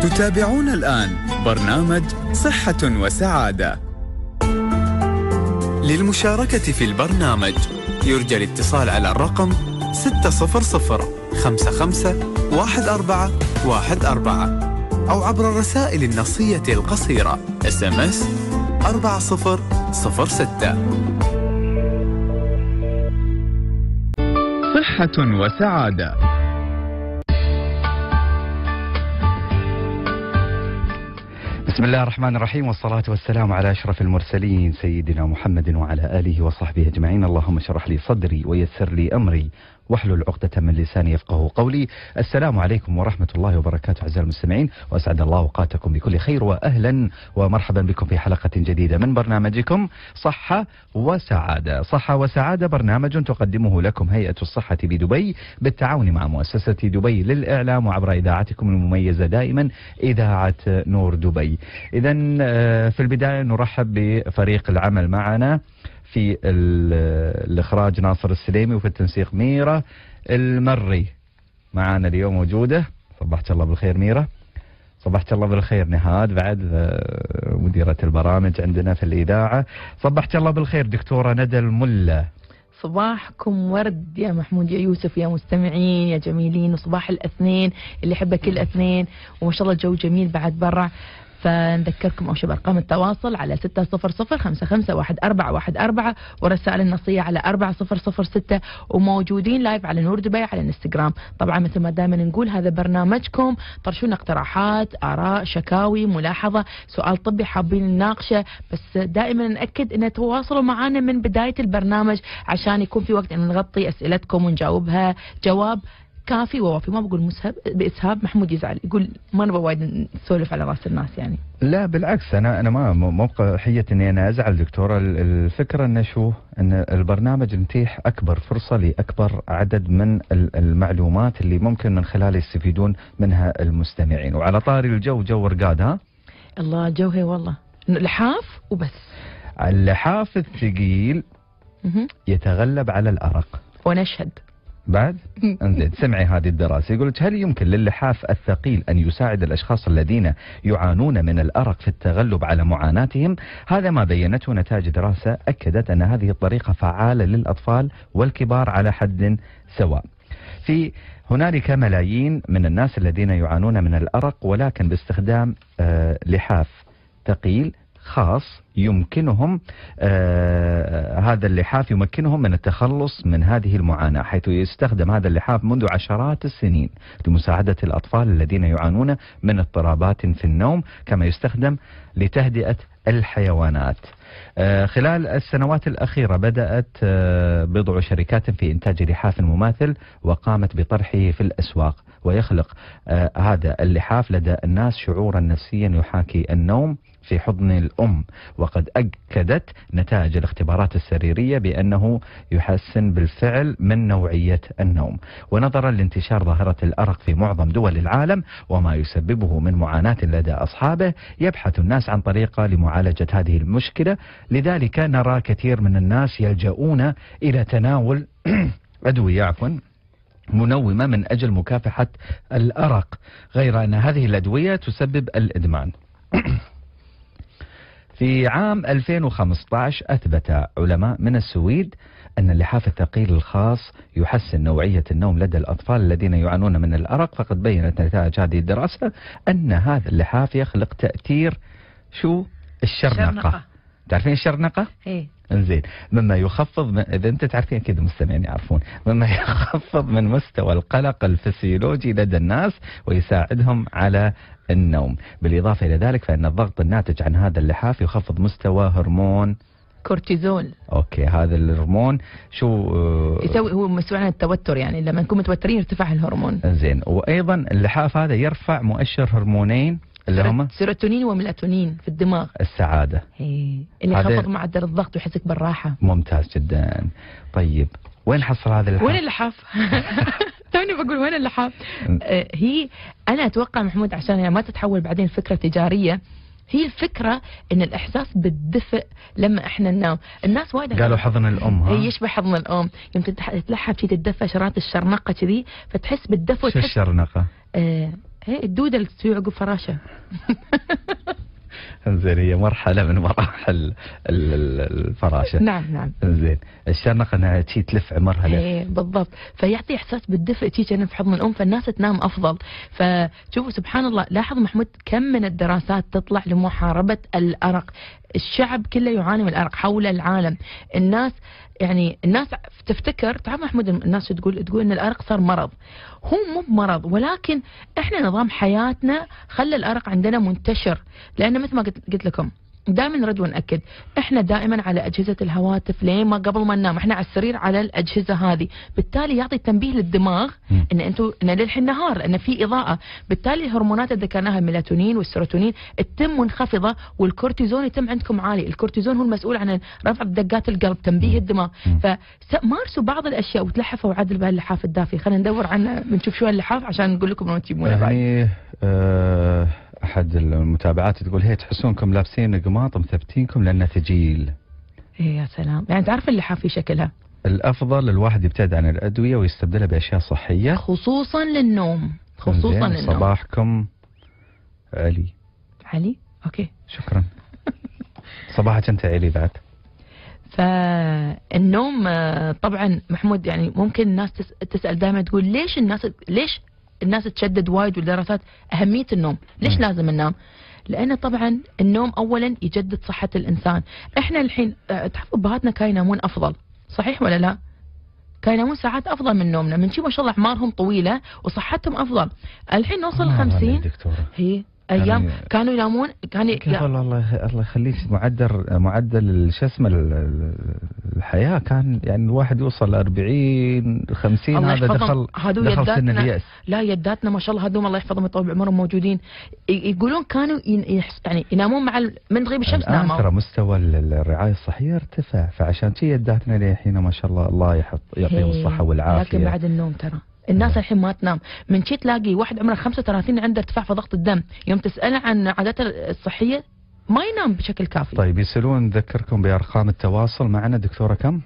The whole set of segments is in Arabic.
تتابعون الآن برنامج صحة وسعادة. للمشاركة في البرنامج يرجى الاتصال على الرقم 600551414 أو عبر الرسائل النصية القصيرة SMS 4006. صحة وسعادة. بسم الله الرحمن الرحيم، والصلاة والسلام على أشرف المرسلين سيدنا محمد وعلى آله وصحبه أجمعين. اللهم اشرح لي صدري ويسر لي أمري واحلل عقدة من لساني يفقه قولي. السلام عليكم ورحمة الله وبركاته أعزائي المستمعين، وأسعد الله أوقاتكم بكل خير، وأهلا ومرحبا بكم في حلقة جديدة من برنامجكم صحة وسعادة. صحة وسعادة برنامج تقدمه لكم هيئة الصحة بدبي بالتعاون مع مؤسسة دبي للإعلام وعبر إذاعتكم المميزة دائما إذاعة نور دبي. إذن في البداية نرحب بفريق العمل معنا في الإخراج ناصر السليمي، وفي التنسيق ميرا المري معنا اليوم موجودة. صبحت الله بالخير ميرا. صبحت الله بالخير نهاد بعد مديرة البرامج عندنا في الإذاعة. صبحت الله بالخير دكتورة ندى الملا. صباحكم ورد يا محمود يا يوسف يا مستمعين يا جميلين، وصباح الاثنين اللي يحبه كل اثنين، وما شاء الله الجو جميل بعد برا. فنذكركم أوشب أرقام التواصل على 600551414 ورسائل النصية على 4006، وموجودين لايف على نور دبي على الانستغرام. طبعا مثل ما دائما نقول هذا برنامجكم، طرشونا اقتراحات، آراء، شكاوي، ملاحظة، سؤال طبي حابين نناقشه، بس دائما نأكد أن تواصلوا معنا من بداية البرنامج عشان يكون في وقت أن نغطي أسئلتكم ونجاوبها جواب كافي ووافي. ما بقول بإسهاب، محمود يزعل يقول ما نبغى وايد نسولف على راس الناس يعني. لا بالعكس، انا ما موقع حية اني انا ازعل دكتوره. الفكره ان ان البرنامج نتيح اكبر فرصه لاكبر عدد من المعلومات اللي ممكن من خلالها يستفيدون منها المستمعين. وعلى طاري الجو، جو رقاد ها؟ الله جو هي والله لحاف وبس. اللحاف الثقيل يتغلب على الارق ونشهد بعد. انزين سمعي هذه الدراسة، يقول لك هل يمكن للحاف الثقيل أن يساعد الأشخاص الذين يعانون من الأرق في التغلب على معاناتهم؟ هذا ما بينته نتائج دراسة أكدت أن هذه الطريقة فعالة للأطفال والكبار على حد سواء. هنالك ملايين من الناس الذين يعانون من الأرق، ولكن باستخدام لحاف ثقيل خاص يمكنهم هذا اللحاف يمكنهم من التخلص من هذه المعاناة، حيث يستخدم هذا اللحاف منذ عشرات السنين لمساعدة الأطفال الذين يعانون من اضطرابات في النوم، كما يستخدم لتهدئة الحيوانات. خلال السنوات الأخيرة بدأت بضع شركات في إنتاج لحاف مماثل وقامت بطرحه في الأسواق، ويخلق هذا اللحاف لدى الناس شعورا نفسيا يحاكي النوم في حضن الأم. وقد أكدت نتائج الاختبارات السريرية بأنه يحسن بالفعل من نوعية النوم. ونظرا لانتشار ظاهرة الأرق في معظم دول العالم وما يسببه من معاناة لدى أصحابه، يبحث الناس عن طريقة لمعالجة هذه المشكلة. لذلك نرى كثير من الناس يلجؤون إلى تناول أدوية منومة من أجل مكافحة الأرق، غير أن هذه الأدوية تسبب الإدمان. في عام 2015 أثبت علماء من السويد أن اللحاف الثقيل الخاص يحسن نوعية النوم لدى الأطفال الذين يعانون من الأرق. فقد بينت نتائج هذه الدراسة أن هذا اللحاف يخلق تأثير الشرنقة. تعرفين الشرنقة؟ إيه. انزين، مما يخفض إذا أنت تعرفين كذا مستمعين يعرفون، مما يخفض من مستوى القلق الفسيولوجي لدى الناس ويساعدهم على النوم. بالإضافة إلى ذلك فإن الضغط الناتج عن هذا اللحاف يخفض مستوى هرمون كورتيزول. اوكي، هذا الهرمون يسوي، هو مسؤول عن التوتر، يعني لما نكون متوترين يرتفع الهرمون. زين، وايضا اللحاف هذا يرفع مؤشر هرمونين اللي هم سيروتونين وميلاتونين في الدماغ، السعادة، اللي يخفض معدل الضغط ويحسك بالراحة. ممتاز جدا. طيب وين حصل هذا اللحاف؟ وين اللحاف؟ توني بقول وين اللحاف. هي أنا أتوقع محمود عشان ما تتحول بعدين فكرة تجارية، هي الفكرة ان الاحساس بالدفء لما احنا ننام. الناس وايد قالوا حضن الام، هي يشبه حضن الام، يمكن تتلحف شي تتدفى شرات الشرنقة كذي فتحس بالدفء. شو الشرنقة؟ هي الدودة اللي تسوي عقب فراشة. زين، هي مرحلة من مراحل الفراشة. نعم. زين، الشرنقة انها تي تلف عمرها لف. ايه بالضبط، فيعطي احساس بالدفء تي كأنه في حضن الام، فالناس تنام افضل. فشوفوا سبحان الله، لاحظ محمود كم من الدراسات تطلع لمحاربة الارق. الشعب كله يعاني من الارق حول العالم. الناس تفتكر، تعرف محمود الناس تقول ان الارق صار مرض. هو مو بمرض، ولكن احنا نظام حياتنا خلى الارق عندنا منتشر. لان مثل ما قلت لكم دائما نرد ونأكد، احنا دائما على اجهزه الهواتف لين ما قبل ما ننام، احنا على السرير على الاجهزه هذه، بالتالي يعطي تنبيه للدماغ ان للحين نهار، ان في اضاءه، بالتالي الهرمونات اللي ذكرناها الميلاتونين والسيروتونين تتم منخفضه، والكورتيزون يتم عندكم عالي. الكورتيزون هو المسؤول عن رفع دقات القلب، تنبيه الدماغ. فمارسوا بعض الاشياء وتلحفوا وعدل بهاللحاف الدافي. خلينا ندور عنه بنشوف شو هاللحاف عشان نقول لكم لو تجيبونه. يعني احد المتابعات تقول هي تحسونكم لابسين قماط مثبتينكم لانه ثقيل. ايه يا سلام، يعني تعرف اللحاف في شكلها. الافضل الواحد يبتعد عن الادويه ويستبدلها باشياء صحيه، خصوصا للنوم. صباحكم علي اوكي شكرا. صباحك انت علي بعد. فالنوم طبعا محمود، يعني ممكن الناس تسال دائما تقول ليش الناس تشدد وايد والدراسات أهمية النوم. ليش لازم ننام؟ لأن طبعا النوم أولا يجدد صحة الإنسان. إحنا الحين تعرفوا أبهاتنا كانوا ينامون أفضل، صحيح ولا لا؟ كانوا ينامون ساعات أفضل من نومنا، من شي ما شاء الله أعمارهم طويلة وصحتهم أفضل. الحين نوصل 50 هي ايام كانوا ينامون الله يخليك. معدل شو اسمه الحياه كان يعني الواحد يوصل 40 50. هذا دخل سن اليأس. لا يداتنا ما شاء الله هذول الله يحفظهم ويطول بعمرهم موجودين. يقولون كانوا يعني ينامون من غيب الشمس. ناموا. ترى مستوى الرعايه الصحيه ارتفع، فعشان شي يداتنا للحين ما شاء الله يعطيهم الصحه والعافيه. لكن بعد النوم ترى الناس الحين ما تنام. من شي تلاقي واحد عمره 35 عنده ارتفاع في ضغط الدم، يوم تسأله عن عاداته الصحية ما ينام بشكل كافي. طيب يسألون، نذكركم بأرقام التواصل معنا دكتورة كم؟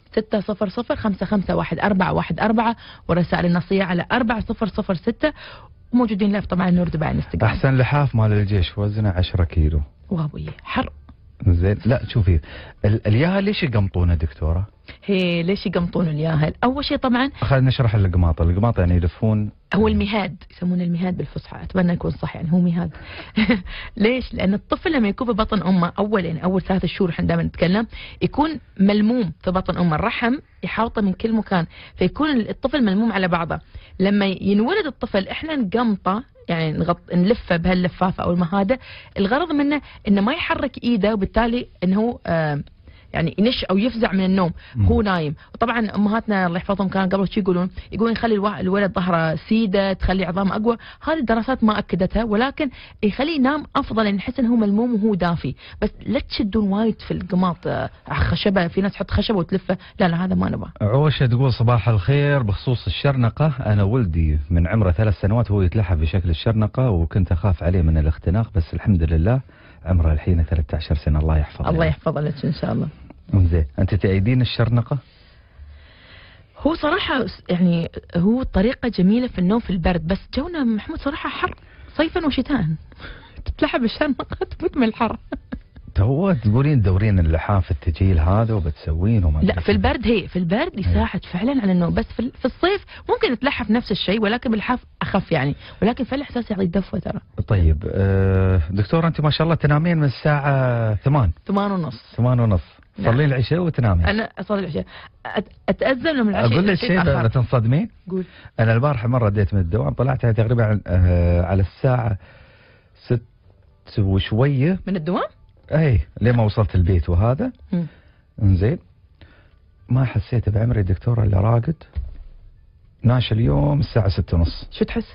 600-551-414 ورسائل النصية على 4006، وموجودين لايف طبعا نور دبي على انستغرام. أحسن لحاف مال الجيش وزنه 10 كيلو. وابوي حر. زين، لا شوفي الياهل ليش يقمطونه دكتورة؟ هي ليش يقمطون الياهل؟ اول شيء طبعا خلينا نشرح القماط يعني يلفون. هو المهاد، يسمونه المهاد بالفصحى، اتمنى يكون صح، يعني هو مهاد. ليش؟ لان الطفل لما يكون ببطن امه اول 3 شهور احنا دائما نتكلم يكون ملموم في بطن امه، الرحم يحاوطه من كل مكان، فيكون الطفل ملموم على بعضه. لما ينولد الطفل احنا نقمطه، يعني نلفه بهاللفافه او المهاده، الغرض منه انه ما يحرك ايده، وبالتالي انه يعني ينش او يفزع من النوم هو نايم. وطبعا امهاتنا الله يحفظهم كانوا قبل شي يقولون يخلي الولد ظهره سيده، تخلي عظامه اقوى. هذه الدراسات ما اكدتها، ولكن يخليه ينام افضل، يعني نحس انه هو ملموم وهو دافي. بس لا تشدون وايد في القماط خشبه، في ناس تحط خشبه وتلفه، لا هذا ما نبغى. عوشه تقول صباح الخير، بخصوص الشرنقه انا ولدي من عمره 3 سنوات وهو يتلحف بشكل الشرنقه، وكنت اخاف عليه من الاختناق، بس الحمد لله عمره الحين 13 سنه. الله يحفظه. الله يحفظه لك ان شاء الله. زين، انت تأيدين الشرنقه؟ هو صراحه يعني هو طريقه جميله في النوم في البرد، بس جونا محمود صراحه حر صيفا وشتاء. تتلحب الشرنقه تموت من الحر. تقولين دورين اللحاف الثقيل هذا وبتسوين وما لا في البرد في البرد يساعد فعلا على النوم، بس في الصيف ممكن نتلحف نفس الشيء، ولكن باللحاف اخف يعني، ولكن في الاحساس يعطي دفوه ترى. طيب دكتور انت ما شاء الله تنامين من الساعه 8:30 تصلين العشاء وتنامين. انا اصلي العشاء اتاذن من العشاء. اقول لك شيء لا تنصدمين. قول. انا البارحه مره رديت من الدوام، طلعت تقريبا على الساعه 6 وشويه من الدوام. اي لين ما وصلت البيت وهذا. انزين ما حسيت بعمري دكتوره الا راقد ناش اليوم الساعه 6:30. شو تحس؟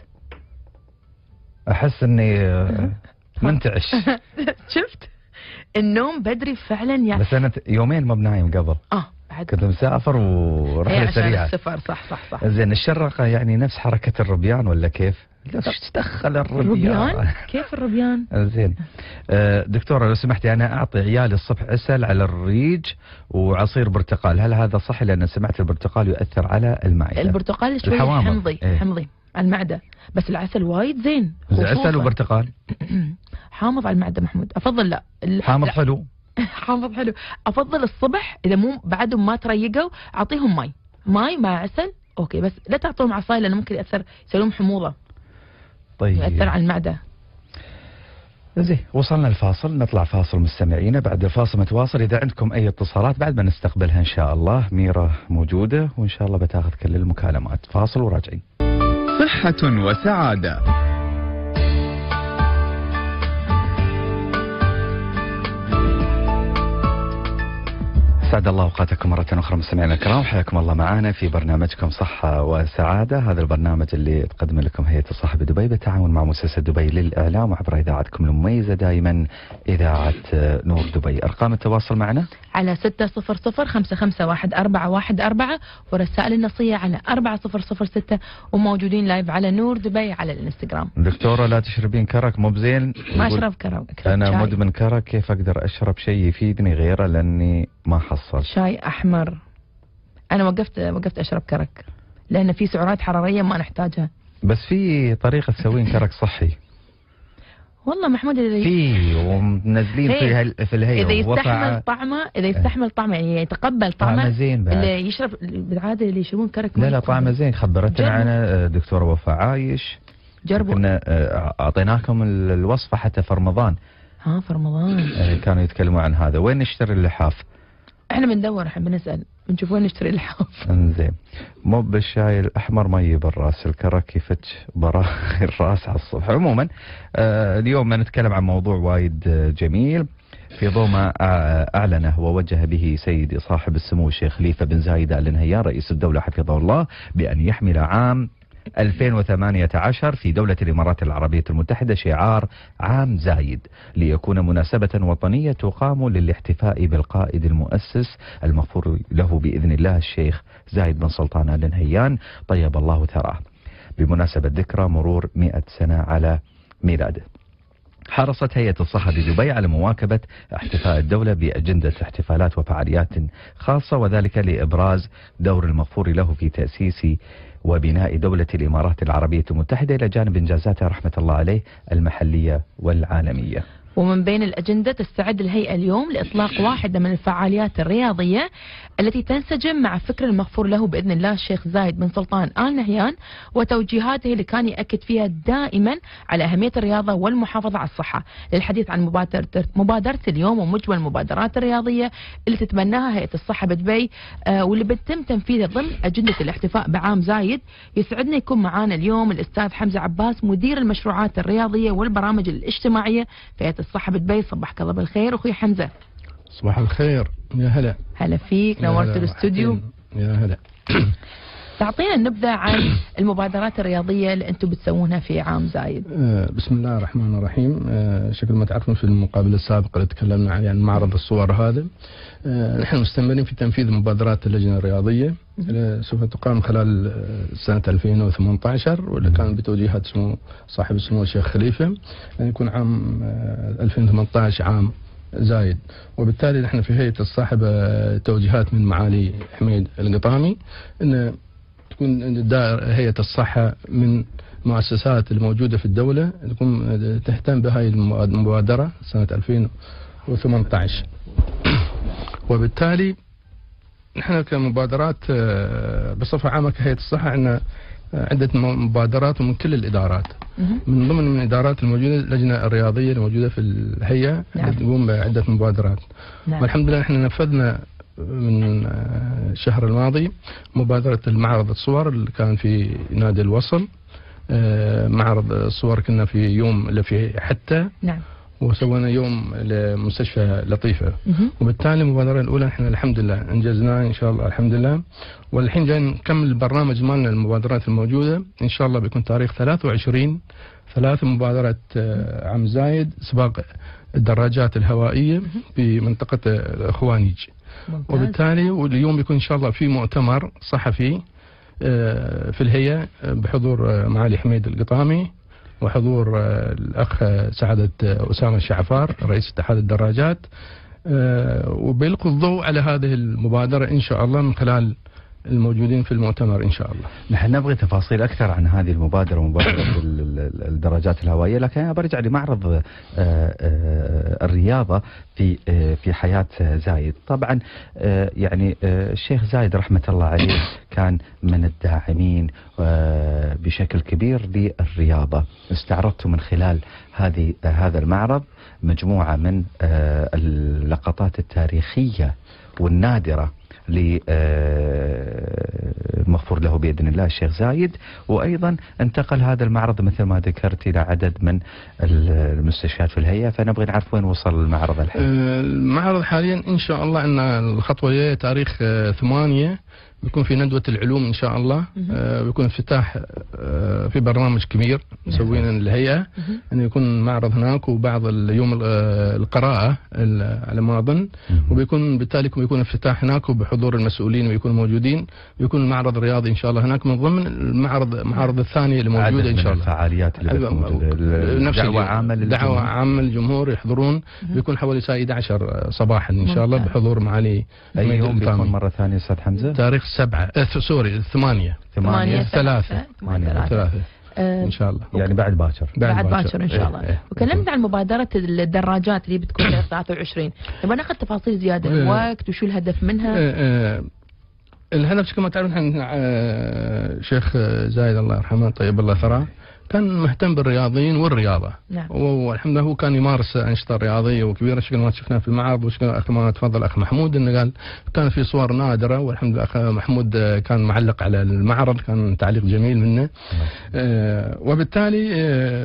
احس اني منتعش. شفت النوم بدري فعلا يعني. بس انا يومين ما بنايم قبل. كنت مسافر ورحله سريعه. السفر صح. زين، الشرقه يعني نفس حركه الربيان ولا كيف؟ ايش دخل الربيان؟ كيف الربيان؟ زين دكتوره لو سمحتي، انا اعطي عيالي الصبح عسل على الريج وعصير برتقال، هل هذا صح؟ لان سمعت البرتقال يؤثر على المعده. البرتقال شوي حمضي. على المعده، بس العسل وايد زين. عسل وبرتقال حامض على المعده محمود، افضل لا. حامض حلو. حامض حلو. افضل الصبح اذا مو بعدهم ما تريقوا اعطيهم ماي مع عسل اوكي، بس لا تعطوهم عصاي لانه ممكن ياثر، يسوون حموضه. طيب ياثر على المعده. زين وصلنا الفاصل، نطلع فاصل مستمعينا، بعد الفاصل نتواصل. إذا عندكم أي اتصالات بعد ما نستقبلها إن شاء الله، ميرا موجودة وإن شاء الله بتاخذ كل المكالمات. فاصل وراجعين. صحة وسعادة. سعد الله اوقاتكم مرة أخرى مستمعينا الكرام، حياكم الله معنا في برنامجكم صحة وسعادة. هذا البرنامج اللي تقدم لكم هيئة الصحة بدبي بالتعاون مع مؤسسة دبي للإعلام وعبر إذاعتكم المميزة دائما إذاعة نور دبي. أرقام التواصل معنا على 600-551414 ورسائل النصية على 4006 وموجودين لايف على نور دبي على الانستغرام. دكتورة لا تشربين كرك مو بزين؟ ما أشرب كرك. أنا مدمن كرك، كيف أقدر أشرب شيء يفيدني غيره لأني ما حصل؟ شاي أحمر. أنا وقفت أشرب كرك لأن في سعرات حرارية ما نحتاجها. بس في طريقة تسوين كرك صحي والله محمود، في ومنزلين في الهيئة إذا يستحمل طعمه يعني يتقبل طعمه زين بعد. اللي يشرب بالعادة اللي يشربون كرك لا طعمه زين. خبرتنا عنه دكتورة وفاء عايش، جربوا. كنا أعطيناكم الوصفة حتى في رمضان. في رمضان كانوا يتكلموا عن هذا. وين نشتري اللحاف؟ احنا بندور، احنا بنسأل بنشوف وين نشتري اللحاف. انزين، مو بالشاي الاحمر مي بالراس، الكرك يفتش براغي الراس على الصبح. عموما اليوم نتكلم عن موضوع وايد جميل في ضوء ما اعلنه ووجه به سيدي صاحب السمو الشيخ خليفة بن زايد آل نهيان رئيس الدولة حفظه الله بأن يحمل عام 2018 في دولة الإمارات العربية المتحدة شعار عام زايد، ليكون مناسبة وطنية تقام للاحتفاء بالقائد المؤسس المغفور له بإذن الله الشيخ زايد بن سلطان آل نهيان طيب الله ثراه، بمناسبة ذكرى مرور 100 سنة على ميلاده. حرصت هيئة الصحة بدبي على مواكبة احتفاء الدولة بأجندة احتفالات وفعاليات خاصة، وذلك لإبراز دور المغفور له في تأسيس وبناء دولة الإمارات العربية المتحدة إلى جانب إنجازاتها رحمة الله عليه المحلية والعالمية. ومن بين الأجندة تستعد الهيئة اليوم لإطلاق واحدة من الفعاليات الرياضية التي تنسجم مع فكر المغفور له بإذن الله الشيخ زايد بن سلطان آل نهيان وتوجيهاته اللي كان يأكد فيها دائما على أهمية الرياضة والمحافظة على الصحة. للحديث عن مبادرة اليوم ومجمل المبادرات الرياضية اللي تتبناها هيئة الصحة بدبي واللي بتتم تنفيذها ضمن أجندة الاحتفاء بعام زايد، يسعدنا يكون معانا اليوم الأستاذ حمزة عباس مدير المشروعات الرياضية والبرامج الاجتماعية في هيئة الصحة بدبي. صباحك الله بالخير أخوي حمزة. صباح الخير، يا هلا. هلا فيك، نورت الاستوديو. يا هلا. تعطينا نبذة عن المبادرات الرياضية اللي أنتم بتسوونها في عام زايد. بسم الله الرحمن الرحيم. شكل ما تعرفون في المقابلة السابقة اللي تكلمنا عن معرض الصور هذا، نحن مستمرين في تنفيذ مبادرات اللجنة الرياضية سوف تقام خلال سنة 2018 واللي كان بتوجيهات سمو صاحب السمو الشيخ خليفة أن يكون عام 2018 عام زايد. وبالتالي نحن في هيئة الصحة توجيهات من معالي حميد القطامي أن تكون هيئة الصحة من المؤسسات الموجودة في الدولة تكون تهتم بهاي المبادرة سنة 2018. وبالتالي نحن كمبادرات بصفة عامة كهيئة الصحة عندنا عدة مبادرات ومن كل الإدارات. من ضمن الإدارات الموجودة اللجنة الرياضية الموجودة في الهيئة تقوم بعدة مبادرات. والحمد لله نحن نفذنا من الشهر الماضي مبادرة المعرض الصور اللي كان في نادي الوصل. معرض الصور كنا في يوم اللي في حتى وسوينا يوم لمستشفى لطيفة. وبالتالي المبادرة الأولى احنا الحمد لله انجزناها ان شاء الله الحمد لله. والحين جاي نكمل البرنامج مالنا المبادرات الموجودة ان شاء الله بيكون تاريخ 23/3 مبادرة عام زايد سباق الدراجات الهوائية في منطقة الخوانيج. وبالتالي واليوم بيكون ان شاء الله في مؤتمر صحفي في الهيئة بحضور معالي حميد القطامي وحضور الأخ سعادة أسامة الشعفار رئيس اتحاد الدراجات، وبيلقوا الضوء على هذه المبادرة إن شاء الله من خلال الموجودين في المؤتمر إن شاء الله. نحن نبغي تفاصيل أكثر عن هذه المبادرة، مبادرة الدراجات الهوائية، لكن أنا برجع لمعرض الرياضة في حياة زايد. طبعا يعني الشيخ زايد رحمة الله عليه كان من الداعمين بشكل كبير للرياضة. استعرضت من خلال هذا المعرض مجموعة من اللقطات التاريخية والنادرة للمغفور له بإذن الله الشيخ زايد، وأيضا انتقل هذا المعرض مثل ما ذكرت إلى عدد من المستشفيات في الهيئة. فنبغي نعرف وين وصل المعرض الحين. المعرض حاليا إن شاء الله أن الخطوة الجاية تاريخ 8 بيكون في ندوة العلوم إن شاء الله. بيكون افتتاح في برنامج كبير مسوينه الهيئة، أن يكون معرض هناك وبعض اليوم القراءة على ما أظن، وبيكون بالتالي بيكون افتتاح هناك وبحضور المسؤولين ويكونوا موجودين، ويكون معرض رياضي إن شاء الله هناك من ضمن المعارض الثانية اللي موجودة إن شاء الله. الفعاليات اللي دعوة عامة للجمهور يحضرون. بيكون حوالي الساعة 11 صباحا إن شاء الله بحضور معالي. أي يوم بيكون مرة ثانية أستاذ حمزة؟ تاريخ 8 3 ان شاء الله، يعني بعد باكر ان شاء الله. وكلمت عن مبادره الدراجات اللي بتكون في 23. نبغى ناخذ تفاصيل زياده الوقت وشو الهدف منها. الهدف كما تعرفون شيخ زايد الله يرحمه طيب الله ثراه كان مهتم بالرياضيين والرياضة. نعم. والحمد لله هو كان يمارس أنشطة رياضية وكبيرة، شكل ما شفناه في المعرض وشكل أخ ما تفضل أخ محمود إنه قال كان في صور نادرة، والحمد لله أخ محمود كان معلق على المعرض، كان تعليق جميل منه. وبالتالي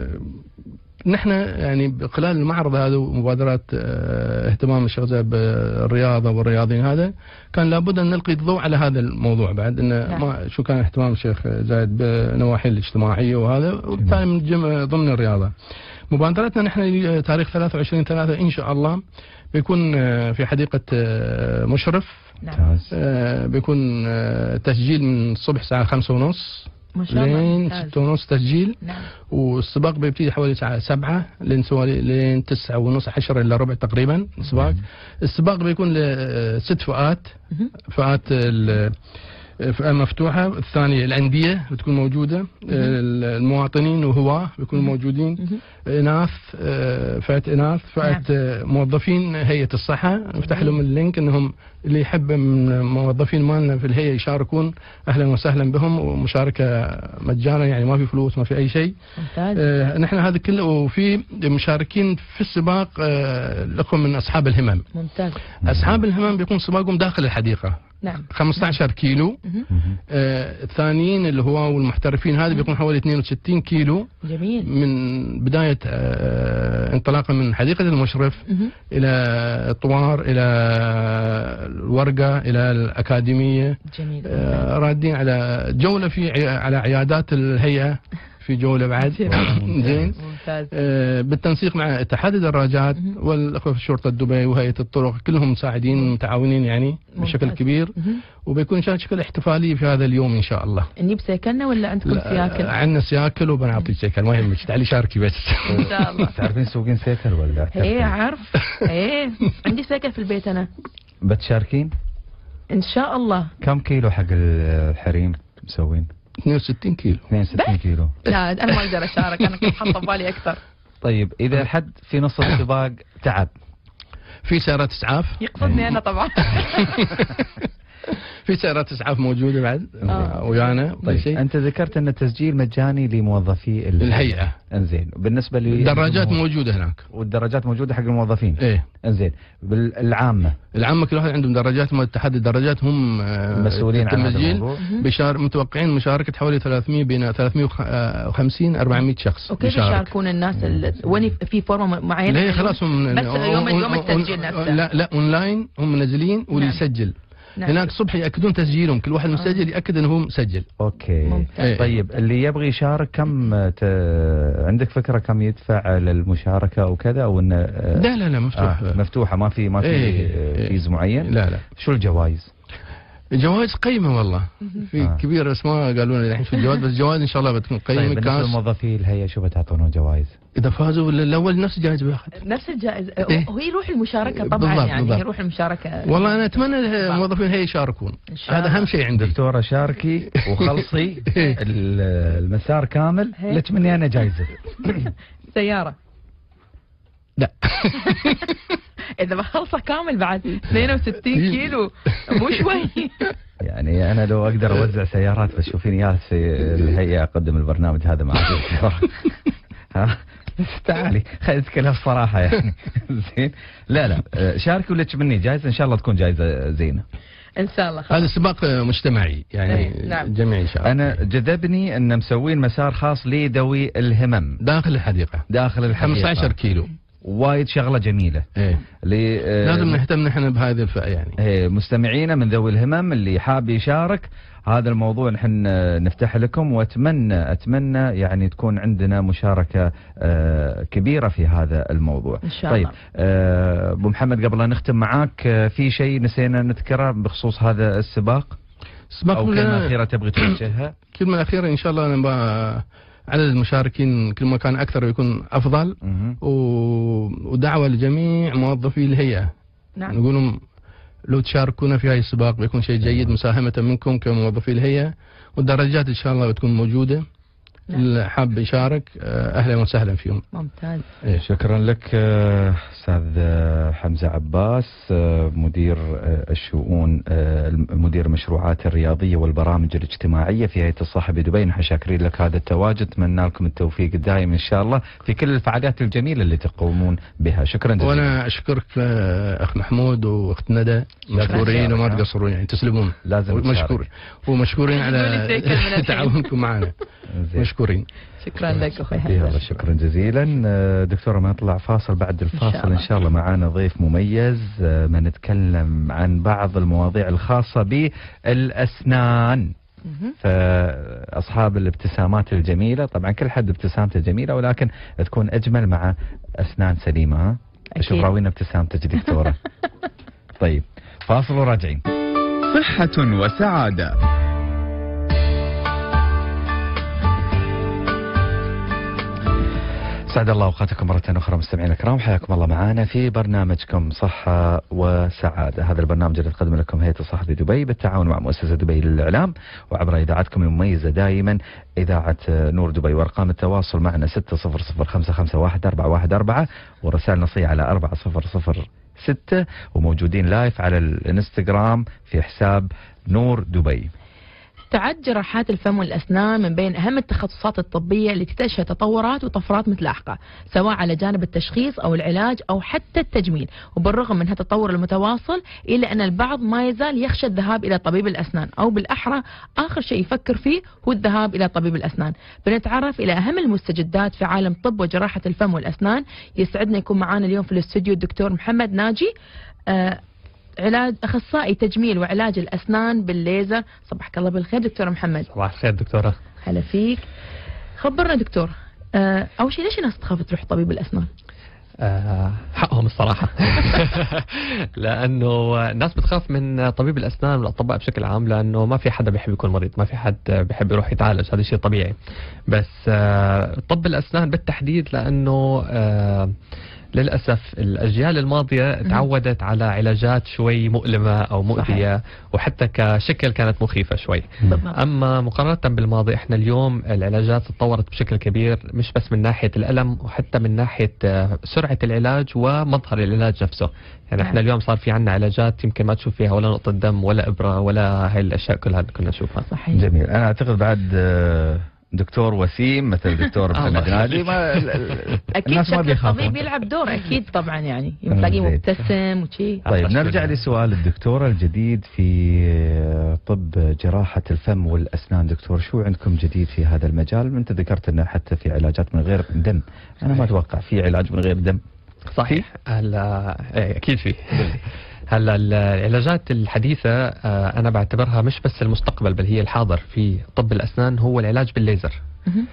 نحن يعني خلال المعرض هذا ومبادرات اهتمام الشيخ زايد بالرياضة والرياضيين هذا كان لابد أن نلقي الضوء على هذا الموضوع بعد إنه ما شو كان اهتمام الشيخ زايد بالنواحي الاجتماعية وهذا، وبالتالي من ضمن الرياضة. مبادرتنا نحن تاريخ 23/3 إن شاء الله بيكون في حديقة مشرف. نعم. بيكون تسجيل من الصبح الساعة 5:30 لين 6:30 تسجيل. نعم. والسباق بيبتدي حوالي الساعة 7 لين 9:30 10 إلا ربع تقريبا السباق. السباق بيكون ل6 فئات فئة مفتوحة. الثانية الأندية بتكون موجودة، المواطنين وهواة بيكونوا موجودين، إناث فئة إناث، فئة موظفين هيئة الصحة. نفتح لهم اللينك إنهم اللي يحب من موظفين مالنا في الهيئة يشاركون، أهلا وسهلا بهم، ومشاركة مجانا يعني ما في فلوس ما في أي شيء. نحن هذا كله. وفي مشاركين في السباق الأخوة من أصحاب الهمم. ممتاز. أصحاب الهمم بيكون سباقهم داخل الحديقة. نعم. 15 كيلو. الثانيين اللي هو والمحترفين هذا بيكون حوالي 62 كيلو. جميل. من بداية انطلاقا من حديقة المشرف إلى الطوار إلى الورقة إلى الأكاديمية. جميل. رادين على جولة على عيادات الهيئة، في جولة بعد. زين. ممتاز. بالتنسيق مع اتحاد الدراجات والأخوة في شرطة دبي وهيئة الطرق، كلهم مساعدين متعاونين يعني بشكل كبير. وبيكون شكل احتفالي في هذا اليوم إن شاء الله. نجيب سيكلنا ولا عندكم سياكل؟ عندنا سياكل وبنعطيك سيكل، ما يهمك، تعالي شاركي بس. إن شاء الله. تعرفين سوقين سيكل ولا؟ إيه عارف. إيه عندي سيكل في البيت أنا. بتشاركين؟ إن شاء الله. كم كيلو حق الحريم مسوين؟ 62 كيلو. 62 كيلو. لا أنا ما أقدر أشارك، أنا كنت حاطة ببالي أكثر. طيب إذا حد في نص السباق تعب، في سيارات إسعاف. يقصدني أنا طبعا. في سيارات إسعاف موجودة بعد ويانا. طيب أنت ذكرت أن التسجيل مجاني لموظفي الهيئة. انزين. بالنسبة الدراجات موجودة هناك. والدراجات موجودة حق الموظفين. إيه. انزين. بالعامة كل واحد عندهم دراجات، اتحاد الدراجات هم مسؤولين عن هذا الموضوع. متوقعين مشاركة حوالي 300 بين 350 400 شخص. وكيف يشاركون الناس وين في فورمة معينة؟ لا خلاص هم بس يوم التسجيل نفسه. لا اونلاين هم منزلين واللي يسجل. نعم. هناك الصبح يأكدون تسجيلهم، كل واحد مسجل يأكد أنه هو مسجل. أوكي. ممتاز. طيب اللي يبغي يشارك كم عندك فكرة كم يدفع للمشاركة أو كذا أو إنه لا مفتوح. مفتوحة، ما في فيز معين. لا. شو الجوائز؟ جوائز قيمة والله، في كبير اسماء قالوا لنا الحين في الجوائز، بس الجوائز ان شاء الله بتكون قيمة. طيب بالنسبة للموظفين الهيئة شو بتعطونه جوائز؟ اذا فازوا الاول نفس الجائزة بياخذ نفس الجائزة. هو يروح المشاركة طبعا يعني بالضبط. يروح المشاركة. والله انا اتمنى الموظفين الهيئة يشاركون، هذا اهم شيء عندي. دكتورة شاركي وخلصي المسار كامل، لك مني انا جائزة. سيارة. لا. إذا بخلصه كامل بعد 62 كيلو مو شوي. يعني أنا لو أقدر أوزع سيارات بس شوفيني جالس في الهيئة أقدم البرنامج هذا معك. ها تعالي خلينا نتكلم بصراحة يعني. زين. لا شاركي ولك مني جائزة إن شاء الله تكون جائزة زينة. ان شاء الله. هذا سباق مجتمعي يعني. نعم. جميع ان شاء الله. انا جذبني ان مسوين مسار خاص لذوي الهمم داخل الحديقه 15 كيلو. وايد شغله جميله. لازم نهتم نحن بهذه الفئه يعني. مستمعينا من ذوي الهمم اللي حاب يشارك هذا الموضوع نحن نفتح لكم، واتمنى يعني تكون عندنا مشاركه كبيره في هذا الموضوع. ان شاء الله. طيب ابو محمد قبل لا نختم معاك، في شيء نسينا نذكره بخصوص هذا السباق او كلمه اخيره تبغي توجهها؟ كلمه اخيره ان شاء الله أنا عدد المشاركين كل ما كان اكثر يكون افضل. ودعوه لجميع موظفي الهيئه. نعم. نقولهم لو تشاركونا في هذا السباق بيكون شيء جيد، مساهمه منكم كموظفي الهيئه، والدرجات ان شاء الله بتكون موجوده. نعم. اللي حاب يشارك اهلا وسهلا فيهم. ممتاز. شكرا لك استاذ حمزه عباس، مدير الشؤون مدير المشروعات الرياضيه والبرامج الاجتماعيه في هيئه الصحه بدبي. نحن شاكرين لك هذا التواجد، نتمنى لكم التوفيق الدائم ان شاء الله في كل الفعاليات الجميله اللي تقومون بها. شكرا جزيلا. وانا اشكرك اخ محمود واخت ندى، مشكورين وما تقصرون يعني تسلمون. لازم ومشكورين على تعاونكم معنا. مشكورين. شكرا لك اخوي حسن. شكرا جزيلا. دكتوره ما نطلع فاصل، بعد الفاصل ان شاء الله معانا ضيف مميز ما نتكلم عن بعض المواضيع الخاصه بالاسنان. فاصحاب الابتسامات الجميله، طبعا كل حد ابتسامته جميله ولكن تكون اجمل مع اسنان سليمه. شوف راوينا ابتسامتك دكتوره. طيب فاصل وراجعين. صحة وسعادة. سعد الله اوقاتكم مرة أخرى مستمعينا الكرام، حياكم الله معنا في برنامجكم صحة وسعادة. هذا البرنامج اللي تقدم لكم هيئة الصحة بدبي بالتعاون مع مؤسسة دبي للإعلام وعبر إذاعتكم المميزة دائما إذاعة نور دبي. وأرقام التواصل معنا 600551414 ورسائل نصية على 4006 وموجودين لايف على الانستغرام في حساب نور دبي. تعد جراحات الفم والأسنان من بين أهم التخصصات الطبية التي تشهد تطورات وطفرات متلاحقة، سواء على جانب التشخيص أو العلاج أو حتى التجميل. وبالرغم من هذا التطور المتواصل إلا أن البعض ما يزال يخشى الذهاب إلى طبيب الأسنان، أو بالأحرى آخر شيء يفكر فيه هو الذهاب إلى طبيب الأسنان. بنتعرف إلى أهم المستجدات في عالم طب وجراحة الفم والأسنان. يسعدنا يكون معنا اليوم في الاستوديو الدكتور محمد ناجي، علاج اخصائي تجميل وعلاج الاسنان بالليزر. صباحك الله بالخير دكتور محمد. صباح الخير دكتوره. هلا فيك. خبرنا دكتور، اول شيء ليش الناس تخاف تروح طبيب الاسنان؟ حقهم الصراحه. لانه الناس بتخاف من طبيب الاسنان والاطباء بشكل عام، لانه ما في حدا بيحب يكون مريض، ما في حد بيحب يروح يتعالج، هذا شيء طبيعي. بس طب الاسنان بالتحديد لانه للأسف الأجيال الماضية تعودت على علاجات شوي مؤلمة أو مؤذية، وحتى كشكل كانت مخيفة شوي. أما مقارنة بالماضي إحنا اليوم العلاجات تطورت بشكل كبير، مش بس من ناحية الألم وحتى من ناحية سرعة العلاج ومظهر العلاج نفسه. يعني إحنا اليوم صار في عنا علاجات يمكن ما تشوف فيها ولا نقطة دم ولا إبرة ولا هاي الأشياء كلها اللي كنا نشوفها. صحيح. جميل. أنا أعتقد بعد دكتور وسيم مثل دكتور محمد ناجي اكيد شكل الطبيب يلعب دور اكيد طبعا، يعني تلاقيه مبتسم وشي. طيب نرجع لسؤال الدكتوره الجديد في طب جراحه الفم والاسنان. دكتور شو عندكم جديد في هذا المجال؟ انت ذكرت انه حتى في علاجات من غير دم، انا ما اتوقع في علاج من غير دم. صحيح. هلا اكيد في. هلا العلاجات الحديثة أنا بعتبرها مش بس المستقبل بل هي الحاضر في طب الأسنان، هو العلاج بالليزر.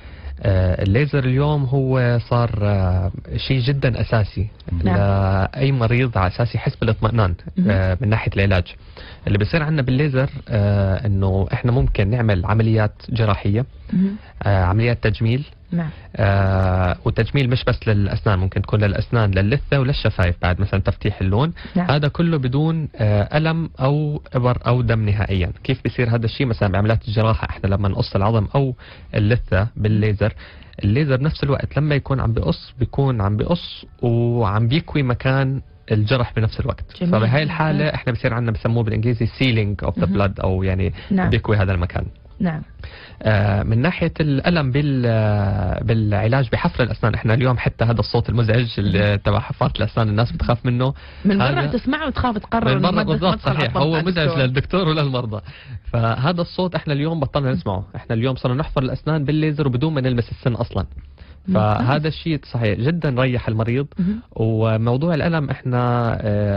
الليزر اليوم هو صار شيء جدا أساسي لأي مريض، على أساس يحس بالاطمئنان من ناحية العلاج. اللي بيصير عندنا بالليزر إنه إحنا ممكن نعمل عمليات جراحية، عمليات تجميل. نعم. وتجميل مش بس للأسنان، ممكن تكون للأسنان، للثة وللشفايف بعد، مثلا تفتيح اللون. نعم. هذا كله بدون ألم أو إبر أو دم نهائيا. كيف بيصير هذا الشيء؟ مثلا بعمليات الجراحة احنا لما نقص العظم أو اللثة بالليزر، الليزر بنفس الوقت لما يكون عم بيقص بيكون عم بيقص وعم بيكوي مكان الجرح بنفس الوقت. جميل. فبهاي الحالة احنا بصير عندنا بسموه بالانجليزي sealing of the blood، او يعني نعم. بيكوي هذا المكان. نعم. من ناحية الألم بالعلاج بحفر الأسنان، احنا اليوم حتى هذا الصوت المزعج اللي تبع حفارة الأسنان الناس بتخاف منه، من برا تسمعه وتخاف تقرر من برا بالضبط. صحيح، هو مزعج للدكتور وللمرضى. فهذا الصوت احنا اليوم بطلنا نسمعه، احنا اليوم صرنا نحفر الأسنان بالليزر وبدون ما نلمس السن أصلا. فهذا الشيء صحيح جدا ريح المريض. وموضوع الألم احنا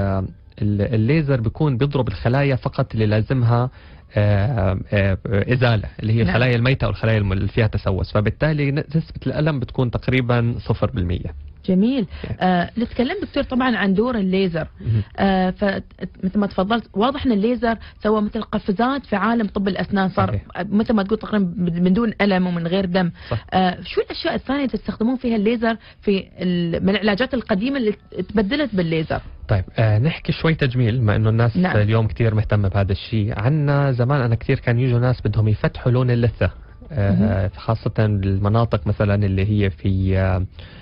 الليزر بيكون بيضرب الخلايا فقط اللي لازمها إزالة، اللي هي الخلايا الميتة أو الخلايا اللي فيها تسوس، فبالتالي نسبة الألم بتكون تقريبا 0%. جميل. نتكلم دكتور طبعا عن دور الليزر. فمثل ما تفضلت واضح ان الليزر سوى مثل قفزات في عالم طب الاسنان، صار مثل ما تقول تقريبا من دون الم ومن غير دم. شو الاشياء الثانيه اللي تستخدمون فيها الليزر في من العلاجات القديمه اللي تبدلت بالليزر؟ طيب نحكي شوي تجميل، ما انه الناس نعم. اليوم كثير مهتمه بهذا الشيء. عنا زمان انا كثير كان يجوا ناس بدهم يفتحوا لون اللثه، خاصه المناطق مثلا اللي هي في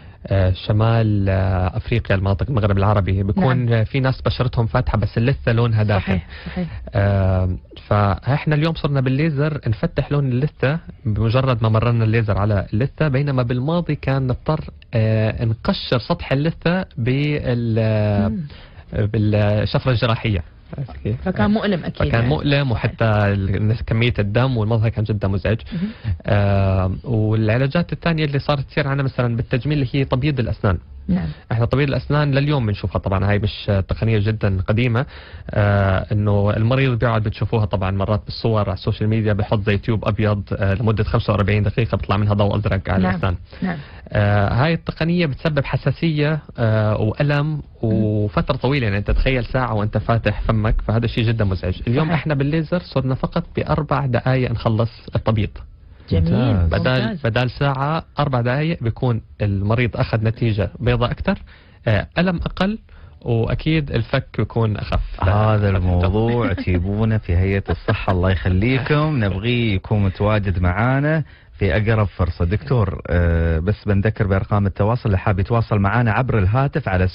شمال افريقيا، المناطق المغرب العربي، بيكون نعم. في ناس بشرتهم فاتحه بس اللثه لونها داكن. صحيح. صحيح. فاحنا اليوم صرنا بالليزر نفتح لون اللثه بمجرد ما مررنا الليزر على اللثه، بينما بالماضي كان نضطر نقشر سطح اللثه بالشفره الجراحيه. فكان مؤلم اكيد. فكان مؤلم، وحتى كميه الدم والمظهر كان جدا مزعج. والعلاجات الثانيه اللي صارت تصير عنا مثلا بالتجميل اللي هي تبييض الاسنان. نعم. احنا تبييض الاسنان لليوم بنشوفها، طبعا هاي مش تقنيه جدا قديمه. انه المريض بيقعد بتشوفوها طبعا مرات بالصور على السوشيال ميديا، بحط زي تيوب ابيض لمده 45 دقيقه بيطلع منها ضوء ازرق على نعم. الاسنان. نعم. هاي التقنيه بتسبب حساسيه والم وفتره طويله، يعني انت تخيل ساعه وانت فاتح فمك، فهذا شيء جدا مزعج. اليوم صحيح. احنا بالليزر صرنا فقط ب4 دقائق نخلص التبييض. جميل. بدال ساعة 4 دقائق بيكون المريض أخذ نتيجة بيضاء أكثر، ألم أقل، وأكيد الفك بيكون أخف. هذا الموضوع تجيبونه في هيئة الصحة، الله يخليكم، نبغيه يكون متواجد معانا في أقرب فرصة. دكتور بس بنذكر بأرقام التواصل اللي حاب يتواصل معانا عبر الهاتف على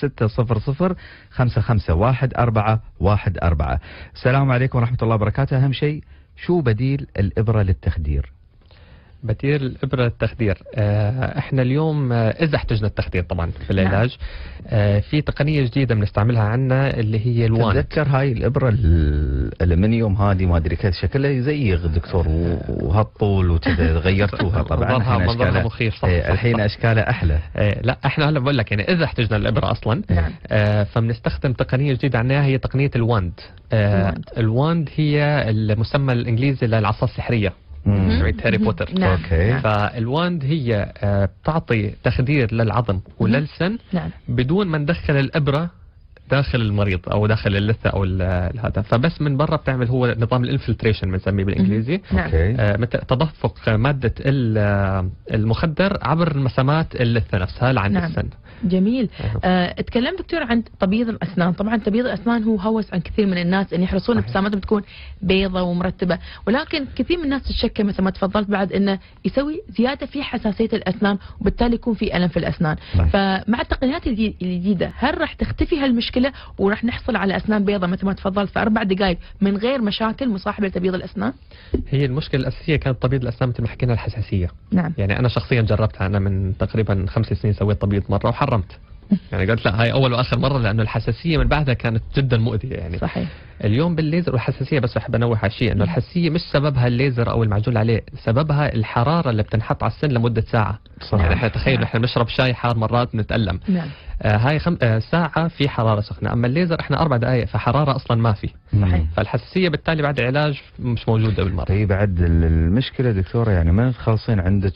600-551-414. السلام عليكم ورحمة الله وبركاته. أهم شيء شو بديل الإبرة للتخدير؟ بديل الإبرة للتخدير، احنا اليوم إذا احتجنا التخدير طبعا في العلاج، في تقنية جديدة بنستعملها عنا اللي هي الوان. تتذكر هاي الإبرة الألمنيوم هذه، ما أدري كيف شكلها زي دكتور، وهالطول وكذا غيرتوها طبعا. منظرها مخيف. الحين أشكالها أحلى. لا احنا هلا بقول لك يعني إذا احتجنا الإبرة أصلا، فبنستخدم تقنية جديدة عنها، هي تقنية الواند. الواند هي المسمى الإنجليزي للعصا السحرية، هاري بوتر. نعم. أوكي. فالواند هي بتعطي تخدير للعظم وللسن بدون ما ندخل الإبرة داخل المريض او داخل اللثه او هذا، فبس من برا بتعمل هو نظام الانفلتريشن بنسميه بالانجليزي. مثل تدفق ماده المخدر عبر مسامات اللثه نفسها لعند السن. جميل. اتكلم دكتور عن تبييض الاسنان. طبعا تبييض الاسنان هو هوس عن كثير من الناس ان يحرصون ابتسامتهم تكون بيضة ومرتبه، ولكن كثير من الناس تشكى مثل ما تفضلت بعد انه يسوي زياده في حساسيه الاسنان وبالتالي يكون في الم في الاسنان. فمع التقنيات الجديده هل راح تختفي هالمشكله وراح نحصل على اسنان بيضة مثل ما تفضلت في 4 دقائق من غير مشاكل مصاحبه لتبييض الاسنان؟ هي المشكله الاساسيه كانت تبييض الاسنان مثل ما حكينا الحساسيه. نعم. يعني انا شخصيا جربتها، انا من تقريبا 5 سنين سويت تبييض مره وحرمت. يعني قلت لا هاي اول واخر مره، لانه الحساسيه من بعدها كانت جدا مؤذيه يعني. صحيح. اليوم بالليزر والحساسيه، بس بحب انوه على شيء، انه الحساسيه مش سببها الليزر او المعجون عليه، سببها الحراره اللي بتنحط على السن لمده ساعه. صح. يعني احنا تخيل احنا بنشرب شاي حار مرات بنتالم. نعم. هاي ساعه في حراره سخنه، اما الليزر احنا 4 دقائق فحراره اصلا ما في. صحيح. فالحساسيه بالتالي بعد العلاج مش موجوده بالمره. هي بعد المشكله دكتوره، يعني من تخلصين عندك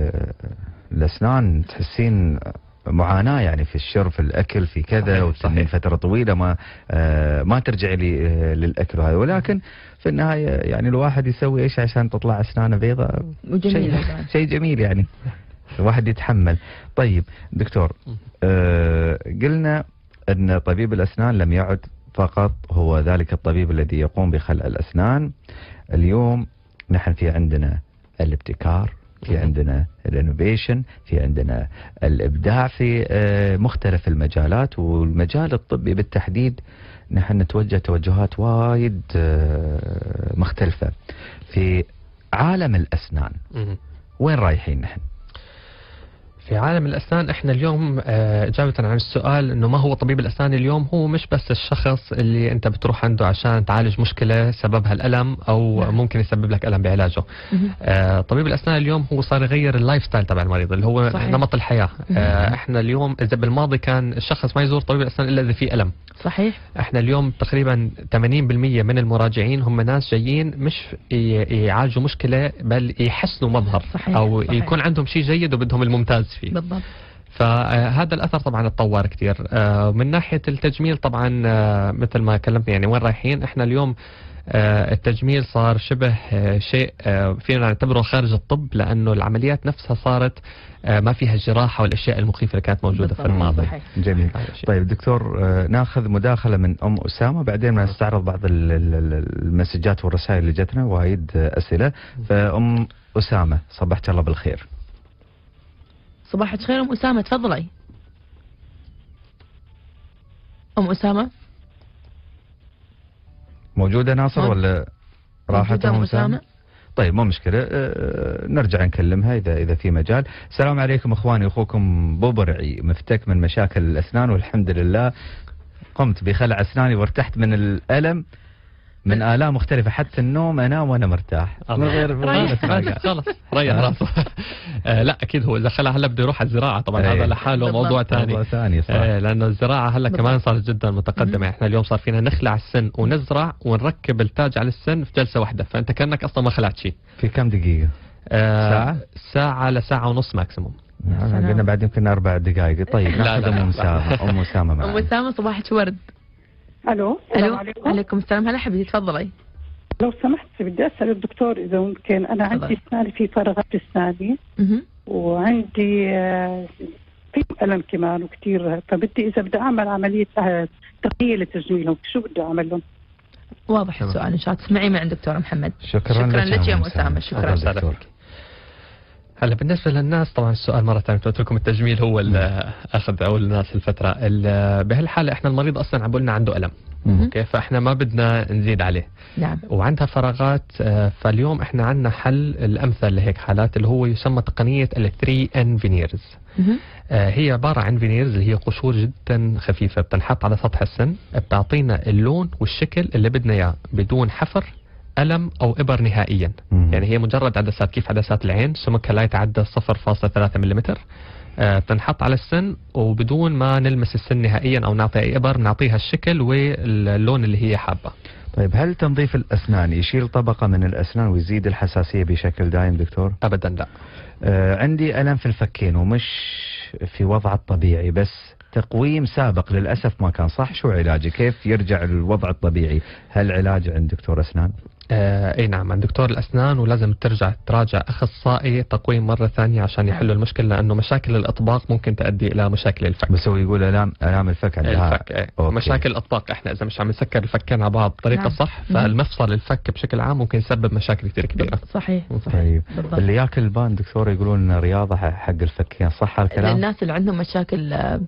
الاسنان تحسين معاناة يعني في الشرب، في الأكل، في كذا، وتسنين فترة طويلة ما ترجع لي للأكل هذا، ولكن في النهاية يعني الواحد يسوي إيش عشان تطلع أسنانه بيضاء؟ شيء جميل يعني الواحد يتحمل. طيب دكتور، قلنا أن طبيب الأسنان لم يعد فقط هو ذلك الطبيب الذي يقوم بخلع الأسنان. اليوم نحن في عندنا الابتكار، في عندنا الانوفيشن، في عندنا الابداع في مختلف المجالات، والمجال الطبي بالتحديد نحن نتوجه توجهات وايد مختلفة في عالم الأسنان. وين رايحين نحن؟ في عالم الأسنان احنا اليوم إجابة عن السؤال انه ما هو طبيب الأسنان اليوم، هو مش بس الشخص اللي انت بتروح عنده عشان تعالج مشكلة سببها الألم او ممكن يسبب لك ألم بعلاجه. طبيب الأسنان اليوم هو صار يغير اللايف ستايل تبع المريض اللي هو صحيح. نمط الحياة. احنا اليوم اذا بالماضي كان الشخص ما يزور طبيب الأسنان الا اذا في ألم. صحيح. احنا اليوم تقريبا 80% من المراجعين هم ناس جايين مش يعالجوا مشكلة بل يحسنوا مظهر. صحيح. او صحيح. يكون عندهم شيء جيد وبدهم الممتاز فيه. بالضبط. فهذا الأثر طبعا اتطور كثير. من ناحية التجميل طبعا مثل ما كلمتني يعني وين رايحين احنا اليوم. التجميل صار شبه شيء فينا نعتبره خارج الطب، لأنه العمليات نفسها صارت ما فيها الجراحة والأشياء المخيفة اللي كانت موجودة في الماضي. جميل. طيب دكتور، ناخذ مداخلة من أم أسامة، بعدين ما نستعرض بعض المسجات والرسائل اللي جتنا، وايد أسئلة. فأم أسامة صبحت الله بالخير. صباحك خير أم أسامة، تفضلي. أم أسامة موجودة ناصر ولا راحت أم أسامة؟ طيب مو مشكلة، نرجع نكلمها إذا في مجال. السلام عليكم إخواني، أخوكم بوبرعي مفتك من مشاكل الأسنان، والحمد لله قمت بخلع أسناني وارتحت من الألم، من آلام مختلفة، حتى النوم أنام وأنا مرتاح من غير خلاص ريح راسه. لا أكيد هو إذا خلع هلا بده يروح على الزراعة طبعا. هذا لحاله موضوع ثاني. لأنه الزراعة هلا كمان صارت جدا متقدمة. احنا اليوم صار فينا نخلع السن ونزرع ونركب التاج على السن في جلسة واحدة، فأنت كأنك أصلا ما خلعت شيء. في كم دقيقة؟ ساعة لساعة ونص ماكسيموم. قلنا بعد يمكن 4 دقائق. طيب ناخذ أم أسامة. أم أسامة معنا. أم أسامة صباحك ورد. الو. عليكم السلام. هلا حبيبتي تفضلي. لو سمحت بدي اسال الدكتور اذا ممكن، انا عندي اسناني في فراغات اسناني وعندي في الم كمان وكثير، فبدي اذا بدي اعمل عمليه تغيير لتجميلهم شو بدي اعمل لهم؟ واضح السؤال ان شاء الله. تسمعي من عند دكتور محمد. شكرا لك يا ام اسامه. شكرا دكتور. هلا بالنسبه للناس طبعا السؤال مره ثانيه قلت لكم التجميل هو اللي اخذ اول الناس الفتره. بهالحاله احنا المريض اصلا عم قلنا عنده الم، اوكي، فاحنا ما بدنا نزيد عليه. نعم. وعندها فراغات، فاليوم احنا عندنا حل الامثل لهيك حالات اللي هو يسمى تقنيه ال3N فينيرز. هي عباره عن فينيرز اللي هي قشور جدا خفيفه بتنحط على سطح السن، بتعطينا اللون والشكل اللي بدنا اياه بدون حفر، ألم أو إبر نهائيا. يعني هي مجرد عدسات، كيف عدسات العين سمكها لا يتعدى 0.3 ملم، بتنحط على السن وبدون ما نلمس السن نهائيا أو نعطي أي إبر، نعطيها الشكل واللون اللي هي حابة. طيب هل تنظيف الأسنان يشيل طبقة من الأسنان ويزيد الحساسية بشكل دائم دكتور؟ أبدا لا. عندي ألم في الفكين ومش في وضع الطبيعي، بس تقويم سابق للأسف ما كان صح. شو علاجي؟ كيف يرجع الوضع الطبيعي؟ هل علاج عند دكتور أسنان؟ اي نعم عند دكتور الأسنان، ولازم تراجع أخصائي تقويم مرة ثانية عشان يحلوا المشكلة، لأنه مشاكل الأطباق ممكن تؤدي إلى مشاكل الفك. بس هو يقول آلام الفك عندها الفك. مشاكل الأطباق احنا إذا مش عم نسكر الفكين على بعض بطريقة صح، فالمفصل الفك بشكل عام ممكن يسبب مشاكل كثير كبيرة. صحيح. طيب اللي ياكل البان دكتور يقولون رياضة حق الفكين، صح الكلام؟ الناس اللي عندهم مشاكل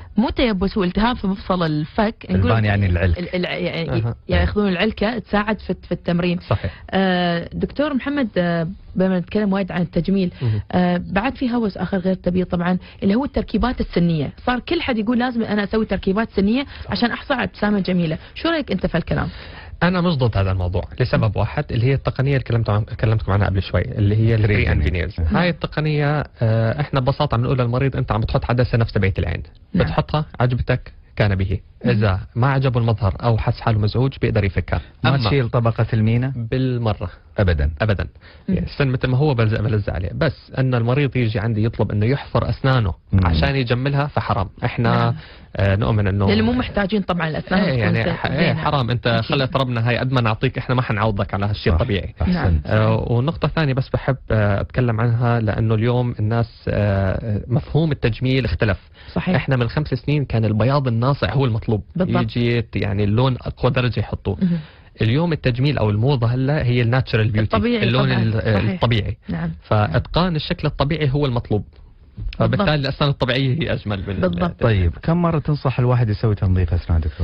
مو تيبس، هو التهاب في مفصل الفك. البان يعني العلك، يعني ياخذون العلكه تساعد في التمرين. صحيح. دكتور محمد، بما نتكلم وايد عن التجميل، بعد في هوس اخر غير التبييض طبعا اللي هو التركيبات السنيه. صار كل حد يقول لازم انا اسوي تركيبات سنيه عشان احصل على ابتسامه جميله. شو رايك انت في الكلام؟ انا مش ضد هذا الموضوع لسبب واحد، اللي هي التقنيه اللي كلمتكم عنها قبل شوي، اللي هي الري اند فينيرز. هاي التقنيه احنا ببساطه بنقول للمريض انت عم بتحط عدسه نفس بيت العين، بتحطها عجبتك كان به، اذا ما عجبه المظهر او حس حاله مزعوج بيقدر يفكها. ما تشيل طبقه المينا بالمره ابدا ابدا. يعني السن مثل ما هو بلزق عليه، بس ان المريض يجي عندي يطلب انه يحفر اسنانه عشان يجملها فحرام. احنا نؤمن انه اللي مو محتاجين طبعا الاسنان يعني حرام. انت خلت ربنا هاي قد ما نعطيك احنا ما حنعوضك على هالشيء الطبيعي. ونقطه ثانيه بس بحب اتكلم عنها، لانه اليوم الناس مفهوم التجميل اختلف. صحيح. احنا من 5 سنين كان البياض الناصع هو المطلوب، يجي يعني اللون اقوى درجه يحطوه. اليوم التجميل او الموضه هلا هي الناتشرال بيوتي، اللون الطبيعي. نعم. فاتقان الشكل الطبيعي هو المطلوب، فبالتالي الاسنان الطبيعيه هي اجمل من بالضبط. طيب كم مره تنصح الواحد يسوي تنظيف اسنان دكتور؟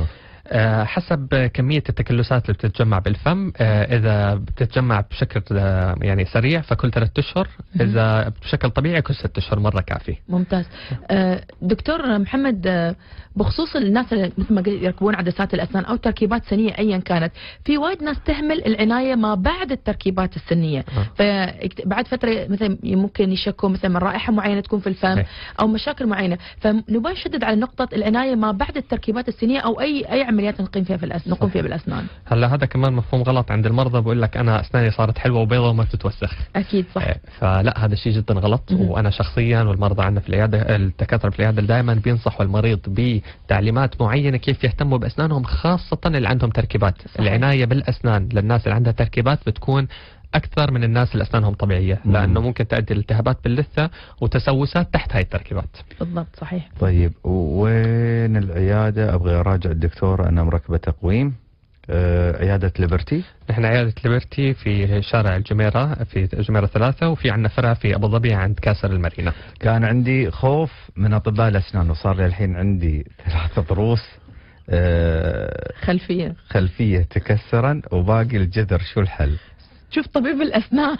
حسب كمية التكلسات اللي بتتجمع بالفم. إذا بتتجمع بشكل يعني سريع فكل 3 أشهر، إذا بشكل طبيعي كل 6 أشهر مرة كافي. ممتاز. دكتور محمد، بخصوص الناس اللي مثل ما قلت يركبون عدسات الأسنان أو تركيبات سنية أيا كانت، في وايد ناس تهمل العناية ما بعد التركيبات السنية. فبعد فترة مثلا ممكن يشكوا مثلا من رائحة معينة تكون في الفم أو مشاكل معينة، فنبغى نشدد على نقطة العناية ما بعد التركيبات السنية أو أي عمليات نقوم فيها بالأسنان. هلا هذا كمان مفهوم غلط عند المرضى، بقول لك أنا أسناني صارت حلوة وبيضة وما بتتوسخ. أكيد صح. فلا، هذا الشيء جدا غلط. وأنا شخصيا والمرضى عندنا في العيادة، الدكاترة في العيادة دائما بينصحوا المريض بتعليمات معينة كيف يهتموا بأسنانهم، خاصة اللي عندهم تركيبات. صحيح. العناية بالأسنان للناس اللي عندها تركيبات بتكون أكثر من الناس اللي أسنانهم طبيعية، لأنه ممكن تؤدي الالتهابات باللثة وتسوسات تحت هاي التركيبات. بالضبط صحيح. طيب وين العيادة؟ أبغى أراجع الدكتور، أنا مركبة تقويم. عيادة ليبرتي؟ نحن عيادة ليبرتي في شارع الجميرة، في الجميرة 3، وفي عندنا فرع في أبو ظبي عند كاسر المارينا. كان عندي خوف من أطباء الأسنان، وصار لي الحين عندي 3 ضروس خلفية تكسرا وباقي الجذر، شو الحل؟ شوف طبيب الأسنان.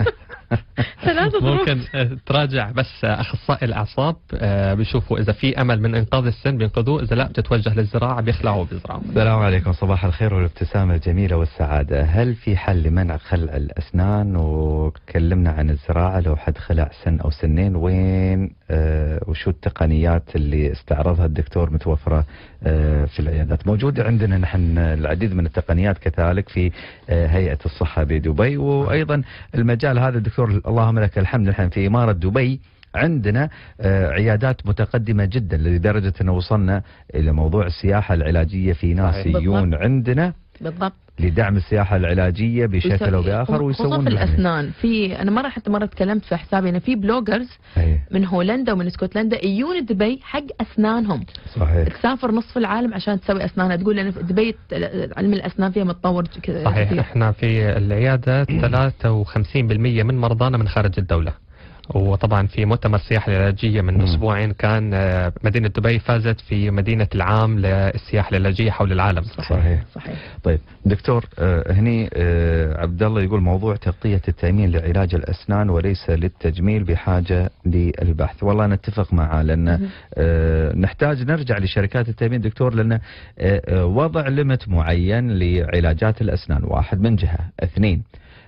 3 ضروس. ممكن تراجع بس أخصائي الأعصاب، بيشوفوا إذا في أمل من إنقاذ السن بينقذوه، إذا لا بتتوجه للزراعة بيخلعوا بزراعة. السلام عليكم، صباح الخير والابتسامة الجميلة والسعادة. هل في حل لمنع خلع الأسنان؟ وكلمنا عن الزراعة لو حد خلع سن أو سنين، وين وشو التقنيات اللي استعرضها الدكتور متوفرة في العيادات؟ موجودة عندنا نحن العديد من التقنيات كذلك في هيئة الصحة بدبي، وأيضا المجال هذا دكتور اللهم لك الحمد نحن في إمارة دبي عندنا عيادات متقدمة جدا لدرجة أن وصلنا إلى موضوع السياحة العلاجية. في ناس يجون عندنا بالضبط لدعم السياحة العلاجية بشكل أو بآخر ويسوون في الأسنان. في أنا مرة تكلمت في حسابي أن في بلوجرز من هولندا ومن اسكتلندا يجون دبي حق أسنانهم. صحيح. تسافر نصف العالم عشان تسوي أسنانها، تقول لأن في دبي علم الأسنان فيها متطور كذا. صحيح. احنا في العيادة 53% من مرضانا من خارج الدولة. وطبعا في مؤتمر السياحة العلاجية من أسبوعين كان مدينة دبي فازت في مدينة العام للسياحة العلاجية حول العالم. صحيح. طيب دكتور، هني عبد الله يقول موضوع تغطية التأمين لعلاج الأسنان وليس للتجميل بحاجة للبحث. والله نتفق معه، لأن نحتاج نرجع لشركات التأمين دكتور، لأن وضع ليمت معين لعلاجات الأسنان، 1 من جهة، 2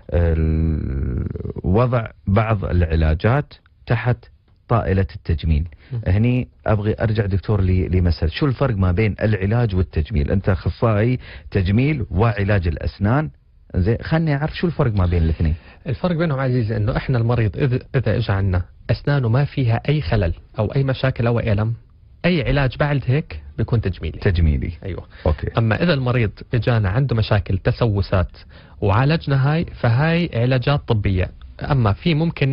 وضع بعض العلاجات تحت طائلة التجميل. هني أبغي أرجع دكتور لمسألة شو الفرق ما بين العلاج والتجميل؟ أنت أخصائي تجميل وعلاج الأسنان، زين خلني أعرف شو الفرق ما بين الاثنين. الفرق بينهم عزيزي إنه إحنا المريض إذا إجا عنا أسنانه ما فيها أي خلل أو أي مشاكل أو ألم، أي علاج بعد هيك بيكون تجميلي. أيوة. أوكي. أما إذا المريض إجانا عنده مشاكل تسوسات وعالجنا هاي، فهاي علاجات طبية. أما في ممكن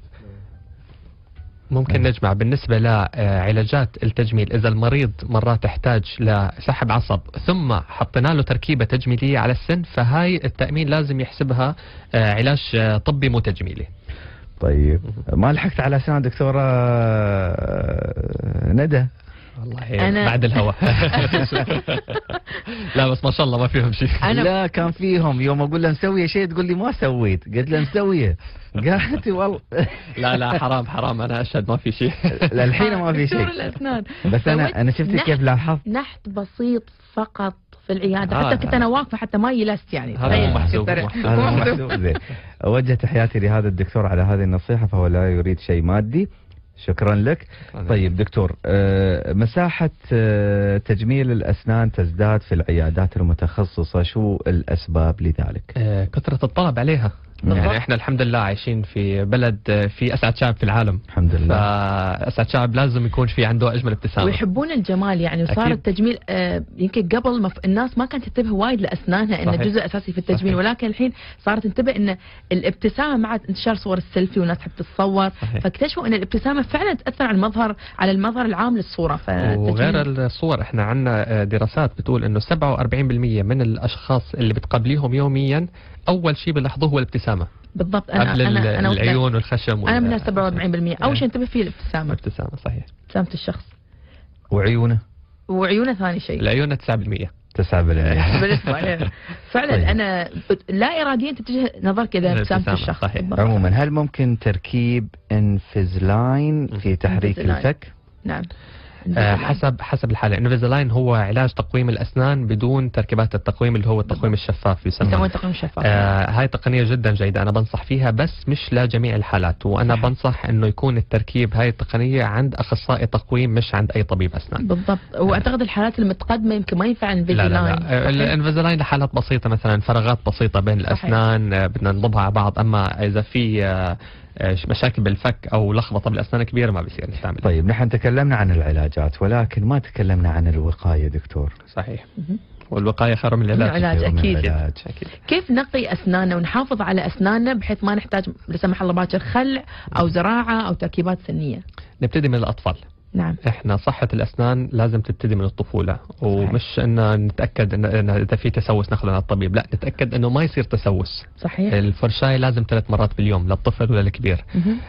نجمع بالنسبة لعلاجات التجميل، إذا المريض مرات تحتاج لسحب عصب ثم حطينا له تركيبة تجميلية على السن، فهاي التأمين لازم يحسبها علاج طبي مو تجميلي. طيب ما لحقت على أسنان دكتورة ندى؟ والله أنا بعد الهواء. لا بس ما شاء الله ما فيهم شيء. لا كان فيهم، يوم اقول له مسويه شيء تقول لي ما سويت، قلت له مسويه، قالت والله لا حرام انا اشهد ما في شيء. الحين ما في شيء. بس انا شفت كيف لاحظت نحت بسيط فقط في العياده، حتى كنت انا واقفه حتى ما يلست يعني. هذا محسوب. زين. اوجه تحياتي لهذا الدكتور على هذه النصيحه، فهو لا يريد شيء مادي. شكرا لك. طيب دكتور، مساحة تجميل الأسنان تزداد في العيادات المتخصصة، شو الأسباب لذلك؟ كثرة الطلب عليها. يعني احنا الحمد لله عايشين في بلد في اسعد شعب في العالم الحمد لله، فاسعد شعب لازم يكون في عنده اجمل ابتسامه ويحبون الجمال يعني. وصار التجميل يمكن قبل الناس ما كانت تنتبه وايد لاسنانها انه جزء اساسي في التجميل، ولكن الحين صارت تنتبه ان الابتسامه مع انتشار صور السيلفي والناس تحب تتصور، فاكتشفوا ان الابتسامه فعلا تاثر على المظهر العام للصوره. وغير الصور احنا عندنا دراسات بتقول انه 47% من الاشخاص اللي بتقابليهم يوميا اول شيء بيلاحظوه هو الابتسامه. بالضبط. قبل العيون والخشم. انا من 47%. اول شيء انتبه فيه الابتسامه. الابتسامه صحيح. ابتسامه الشخص. وعيونه ثاني شيء. العيون 9%. 9%. فعلا. طيب. انا لا اراديا تتجه نظرك الى ابتسامه الشخص. عموما هل ممكن تركيب انفيزلاين في تحريك الفك؟ نعم. حسب الحالة. انفيزلاين هو علاج تقويم الأسنان بدون تركيبات التقويم اللي هو التقويم الشفاف يسمى. التقويم الشفاف. هاي تقنية جدا جيدة، أنا بنصح فيها بس مش لجميع الحالات، وأنا بنصح إنه يكون التركيب هاي التقنية عند أخصائي تقويم مش عند أي طبيب أسنان. بالضبط. وأعتقد الحالات المتقدمة يمكن ما ينفع الانفيزلاين. لا. الانفيزلاين لحالات بسيطة، مثلا فراغات بسيطة بين الأسنان بدنا نضبها على بعض، أما إذا في مشاكل بالفك او لخبطه بالاسنان كبيره ما بيصير نستعمل. طيب نحن تكلمنا عن العلاجات ولكن ما تكلمنا عن الوقايه دكتور. صحيح. والوقايه خير من العلاج. أكيد. كيف نقي اسناننا ونحافظ على اسناننا بحيث ما نحتاج لا سمح الله باكر خلع او زراعه او تركيبات سنيه؟ نبتدي من الاطفال. نعم. احنا صحة الاسنان لازم تبتدي من الطفولة، ومش ان نتأكد ان اذا في تسوس ناخذه على الطبيب، لا نتأكد انه ما يصير تسوس. صحيح. الفرشاية لازم 3 مرات باليوم للطفل ولا الكبير.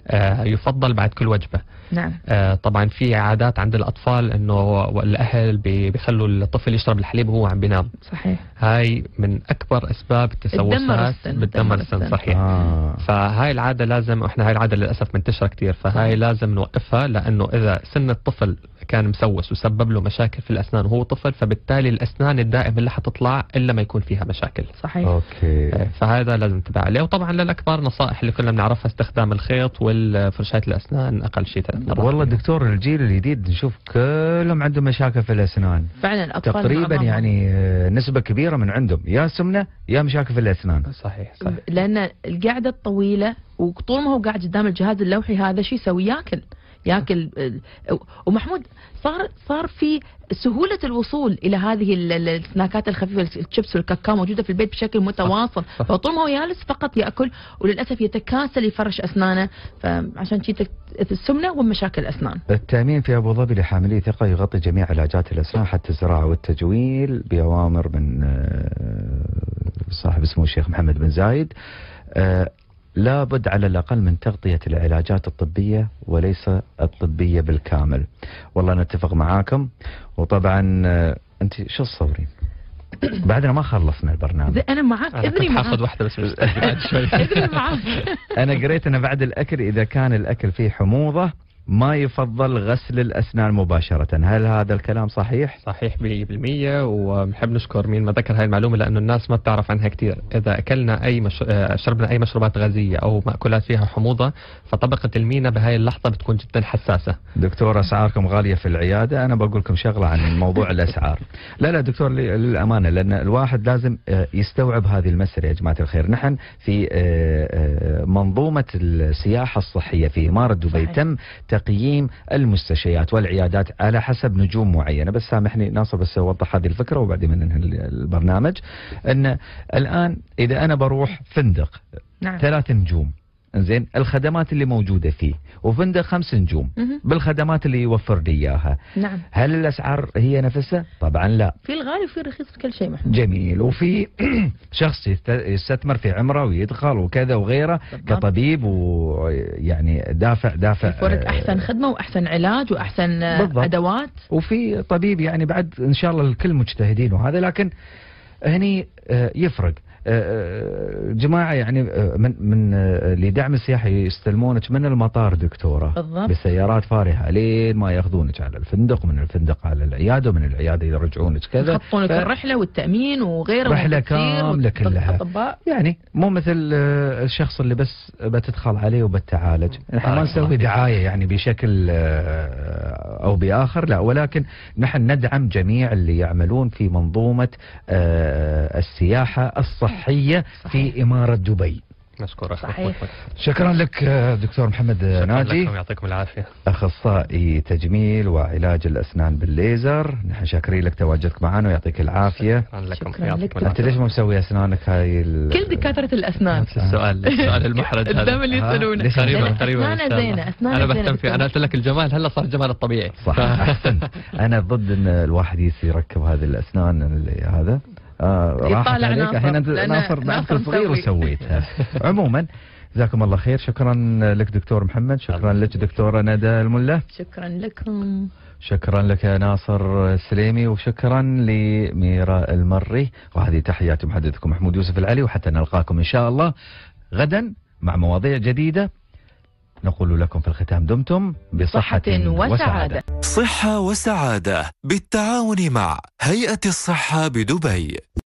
يفضل بعد كل وجبة. نعم. طبعا في عادات عند الاطفال انه الاهل بيخلوا الطفل يشرب الحليب وهو عم بينام. صحيح. هاي من اكبر اسباب التسوسات. بتدمر السن. صحيح. فهاي العادة لازم، احنا هاي العادة للاسف منتشرة كثير، فهاي لازم نوقفها، لانه اذا سن الطفل كان مسوس وسبب له مشاكل في الاسنان وهو طفل، فبالتالي الاسنان الدائمه اللي حتطلع الا ما يكون فيها مشاكل. صحيح. اوكي. فهذا لازم نتبع عليه. وطبعا للاكبر نصائح اللي كلنا بنعرفها، استخدام الخيط والفرشاة الاسنان اقل شيء 3 مرات. والله دكتور الجيل الجديد نشوف كلهم عندهم مشاكل في الاسنان. فعلا الاطفال تقريبا يعني نسبه كبيره من عندهم يا سمنه يا مشاكل في الاسنان. صحيح. لان القعده الطويله وطول ما هو قاعد قدام الجهاز اللوحي هذا شيء يسوي ياكل. ومحمود صار في سهولة الوصول إلى هذه السناكات الخفيفة، الشيبس والكاكاو موجودة في البيت بشكل متواصل، فطول ما هو جالس فقط يأكل، وللأسف يتكاسل يفرش أسنانه، فعشان شيء السمنة ومشاكل الأسنان. التأمين في أبو ظبي لحاملي ثقة يغطي جميع علاجات الأسنان حتى الزراعة والتجويل بأوامر من صاحب اسمه الشيخ محمد بن زايد. لابد على الأقل من تغطية العلاجات الطبية وليس الطبية بالكامل. والله نتفق معاكم. وطبعا أنت شو تصورين؟ بعدنا ما خلصنا البرنامج. أنا معك. أنا حاخذ واحدة بس بعد شوي. معك. أنا قريت أن بعد الأكل إذا كان الأكل فيه حموضة ما يفضل غسل الأسنان مباشرة، هل هذا الكلام صحيح؟ صحيح 100%. وبنحب نشكر مين ما ذكر هاي المعلومة، لأنه الناس ما بتعرف عنها كثير. إذا أكلنا شربنا أي مشروبات غازية أو مأكولات فيها حموضة، فطبقة المينا بهاي اللحظة بتكون جدا حساسة. دكتور أسعاركم غالية في العيادة. أنا بقول لكم شغلة عن موضوع الأسعار. لا دكتور للأمانة، لأن الواحد لازم يستوعب هذه المسألة يا جماعة الخير. نحن في منظومة السياحة الصحية في إمارة دبي تم تقييم المستشفيات والعيادات على حسب نجوم معينة. بس سامحني ناصر بس أوضح هذه الفكرة وبعدين ننهي البرنامج. أن الآن إذا أنا بروح فندق 3 نجوم زين الخدمات اللي موجودة فيه، وفندق 5 نجوم بالخدمات اللي يوفر لي إياها. نعم. هل الأسعار هي نفسها؟ طبعا لا. في الغالي وفي الرخيص في كل شيء محمود. جميل. وفي شخص يستثمر في عمره ويدخل وكذا وغيره كطبيب، ويعني دافع يفرق أحسن خدمة وأحسن علاج وأحسن أدوات. وفي طبيب يعني بعد إن شاء الله الكل مجتهدين وهذا، لكن هني يفرق. جماعة يعني من لدعم السياحة يستلمونك من المطار دكتورة بالضبط. بسيارات فارهة لين ما ياخذونك على الفندق، ومن الفندق على العيادة، ومن العيادة يرجعونك كذا، يحطونك الرحلة والتأمين وغيره، رحلة كاملة كلها. يعني مو مثل الشخص اللي بس بتدخل عليه وبتعالج. نحن ما نسوي دعاية يعني بشكل أو بآخر، لا، ولكن نحن ندعم جميع اللي يعملون في منظومة السياحة الصحية في إمارة دبي. مشكور. صحيح. شكرا لك دكتور محمد ناجي، يعطيكم العافية، أخصائي تجميل وعلاج الأسنان بالليزر. نحن شاكرين لك تواجدك معنا ويعطيك العافية. شكرا لكم. أنت ليش ما مسوي أسنانك هاي كل دكاترة الأسنان السؤال المحرج هذا الدم اللي يسألونه قريبا زينة. أنا بهتم فيه. أنا قلت لك الجمال هلا صار الجمال الطبيعي. صح. أحسنت. أنا ضد أن الواحد يركب هذه الأسنان اللي هذا راحت عليك. الحين ناصر بعد صغير وسويتها. عموما جزاكم الله خير. شكرا لك دكتور محمد، شكرا لك دكتورة ندى الملا، شكرا لكم، شكرا لك يا ناصر السليمي، وشكرا لميرا المري. وهذه تحياتي محدثكم محمود يوسف العلي، وحتى نلقاكم إن شاء الله غدا مع مواضيع جديدة. نقول لكم في الختام دمتم بصحة وسعادة. صحة وسعادة بالتعاون مع هيئة الصحة بدبي.